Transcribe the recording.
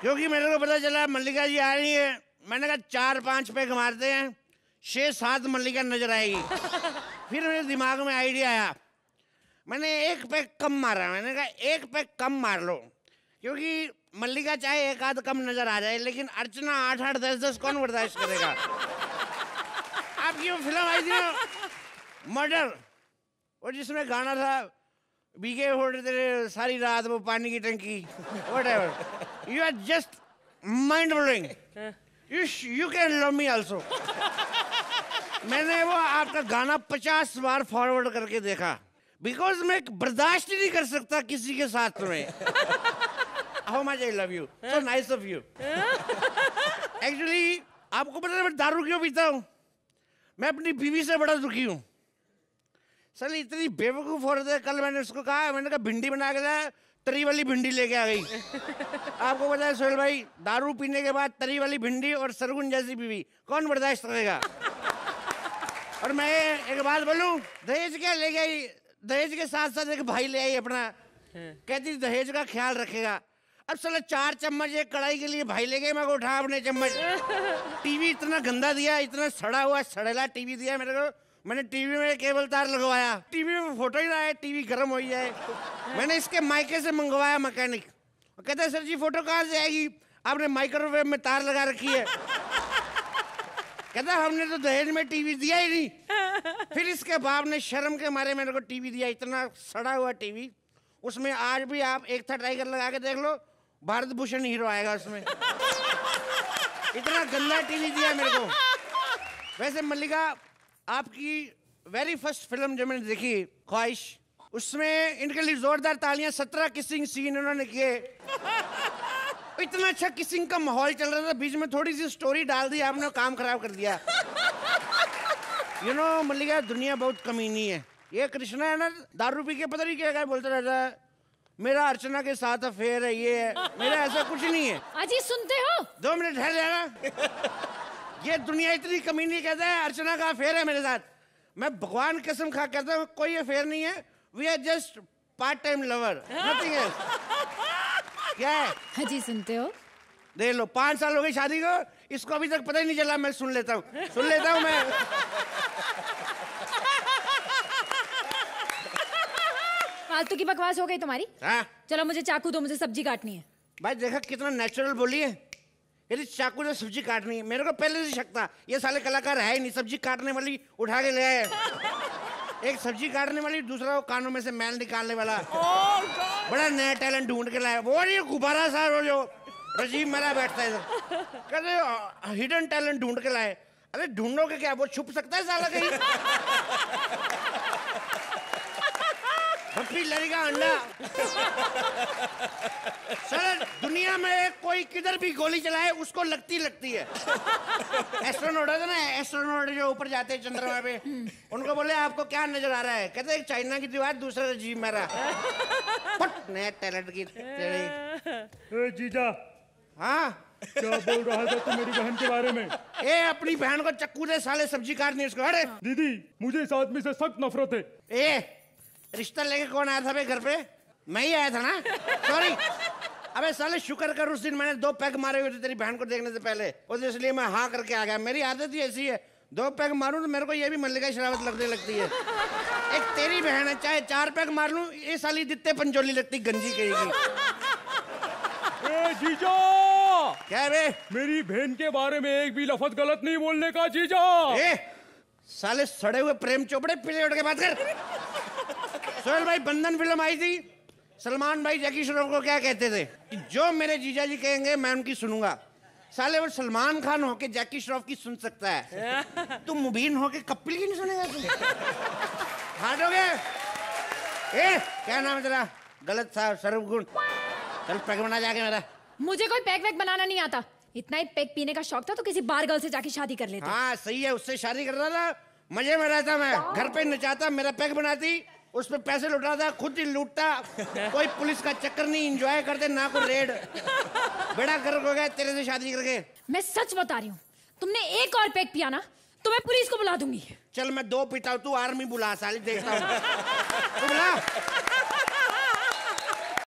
क्योंकि मेरे को पता चला मल्लिका जी आ रही है, मैंने कहा 4-5 पैग मारते हैं, 6-7 मल्लिका नजर आएगी। फिर मेरे दिमाग में आइडिया आया, मैंने 1 पैग कम मारा। मैंने कहा 1 पैग कम मार लो, क्योंकि मल्लिका चाहे 1 आध कम नजर आ जाए, लेकिन अर्चना 8-8 10-10 कौन बर्दाश्त करेगा। आपकी वो फिल्म आई थी ना मर्डर, और जिसमें गाना था भीगे होड़ तेरे सारी रात वो पानी की टंकी, whatever. You are just mind blowing, you can love me also. मैंने वो आपका गाना 50 बार फॉरवर्ड करके देखा, बिकॉज मैं बर्दाश्त ही नहीं कर सकता किसी के साथ में। How much I love you, so nice of you. Actually आपको पता है मैं दारू क्यों पीता हूँ? मैं अपनी बीवी से बड़ा दुखी हूँ। सर इतनी बेवकूफ़ औरत है, कल मैंने उसको कहा, मैंने कहा भिंडी बना के लाया, तरी वाली भिंडी लेके आ गई। आपको पता है सोहेल भाई, दारू पीने के बाद तरी वाली भिंडी और सरगुन जैसी बीवी कौन बर्दाश्त करेगा। और मैं एक बात बोलूं, दहेज क्या ले गई, दहेज के साथ साथ एक भाई ले आई अपना, कहती दहेज का ख्याल रखेगा। अब साला 4 चम्मच एक कढ़ाई के लिए भाई ले गए, मैं को उठा अपने चम्मच। टीवी इतना गंदा दिया, इतना सड़ा हुआ सड़ेला टीवी दिया मेरे को। मैंने टीवी में केबल तार लगवाया, टीवी में फोटो ही ना आए, टीवी गर्म हो जाए। मैंने इसके मायके से मंगवाया मैकेनिक, कहता है सर जी फोटो कहाँ से आएगी, आपने माइक्रोवेव में तार लगा रखी है। कहता हमने तो दहेज में टीवी दिया ही नहीं। फिर इसके बाप ने शर्म के मारे मेरे को टीवी दिया, इतना सड़ा हुआ टीवी। उसमें आज भी आप एक था टाइगर लगा के देख लो, भारत भूषण हीरो आएगा उसमें। इतना गंदा टीवी दिया मेरे को। वैसे मल्लिका, आपकी वेरी फर्स्ट फिल्म जो मैंने देखी ख्वाहिश, उसमें इनके लिए जोरदार तालियां। 17 किसिंग सीन उन्होंने किए। इतना अच्छा किसिंग का माहौल चल रहा था, बीच में थोड़ी सी स्टोरी डाल दी आपने, काम खराब कर दिया। यू नो मल्लिका, दुनिया बहुत कमीनी है। ये कृष्णा है ना, दारू पी के पता नहीं क्या बोलता रहता है, मेरा अर्चना के साथ अफेयर है, ये है। मेरा ऐसा कुछ नहीं है। अजी सुनते हो? 2 मिनट ठहर जाना। ये दुनिया इतनी कमीनी कहता है अर्चना का अफेयर है मेरे साथ। मैं भगवान कसम खा कहता हूँ कोई अफेयर नहीं है। We are just part time lover, nothing else. क्या है? अजी सुनते हो? देख लो, 5 साल हो गई शादी को, इसको अभी तक पता ही नहीं चला। मैं सुन लेता हूँ मैं। फालतू की बकवास हो गई तुम्हारी। हाँ? चलो मुझे चाकू दो, मुझे सब्जी काटनी है। भाई देखा कितना नेचुरल बोली है। यदि चाकू से सब्जी काटनी है, मेरे को पहले से शक था ये साले कलाकार है ही नहीं, सब्जी काटने वाली उठा के ले आए। एक सब्जी काटने वाली, दूसरा वो कानों में से मैल निकालने वाला। बड़ा नया टैलेंट ढूंढ के लाया। वो ये गुब्बारा सा जो रजीब मेरा बैठता है इधर, कहते हिडन टैलेंट ढूंढ के लाए। अरे ढूंढोगे क्या, वो छुप सकता है साला कहीं। भप्पी लड़ेगा अंडा। सर दुनिया में कोई किधर भी गोली चलाए उसको लगती है। एस्ट्रोनॉट है ना, एस्ट्रोनॉट जो ऊपर जाते हैं चंद्रमा पे, उनको बोले आपको क्या नजर आ रहा है, कहते एक चाइना की दीवार, दूसरा अजीब मेरा। नया टैलेंट की। जीजा। हाँ क्या बोल रहा था तू मेरी बहन के बारे में? ए अपनी बहन को चक्कू से साले सब्जी काटनी उसको। अरे दीदी, मुझे इस आदमी से सख्त नफरत है। ए रिश्ता लेके कौन आया था बे घर पे? मैं ही आया था ना। सॉरी। अबे साले शुक्र कर उस दिन मैंने 2 पैग मारे हुए थे तेरी बहन को देखने से पहले, और इसलिए मैं हाँ करके आ गया। मेरी आदत ही ऐसी है, 2 पैग मारूं तो मेरे को ये भी मल्लिका शरावत लगने लगती है। एक तेरी बहन है, चाहे 4 पैग मार लूं, ये साली दित्ते पंचोली लगती गंजी कहेगी। जीजा क्या है बे? मेरी बहन के बारे में एक भी लफ्ज गलत नहीं बोलने का जीजा। साले सड़े हुए प्रेम चोपड़े, पीछे उठ के बात कर। सोहेल भाई, बंधन फिल्म आई थी, सलमान भाई जैकी श्रॉफ को क्या कहते थे कि जो मेरे जीजा जी कहेंगे मैं उनकी सुनूंगा। साले वो सलमान खान होके जैकी श्रॉफ की सुन सकता है, तुम मुबीन होके कपिल की नहीं सुनेगा तुम? हाटोगे? क्या नाम है तेरा? गलत था, सर्वगुण। चल पैक बना जाके मेरा। मुझे कोई पैक वैक बनाना नहीं आता। इतना ही पैक पीने का शौक था तो किसी बार गर्ल से जाके शादी कर लेता। हाँ सही है, उससे शादी कर रहा था, मजे में रहता मैं, घर पे नचाता, मेरा पैक बनाती, उस पे पैसे लुटाता, खुद ही लूटता, कोई पुलिस का चक्कर नहीं, एंजॉय करते ना कोई रेड। बड़ा गर्व हो गया तेरे से शादी करके। मैं सच बता रही हूँ, तुमने एक और पैक पिया ना तो मैं पुलिस को बुला दूंगी। चल मैं 2 पीता हूँ, तू आर्मी बुला, साली देखता हूँ। तू बुला।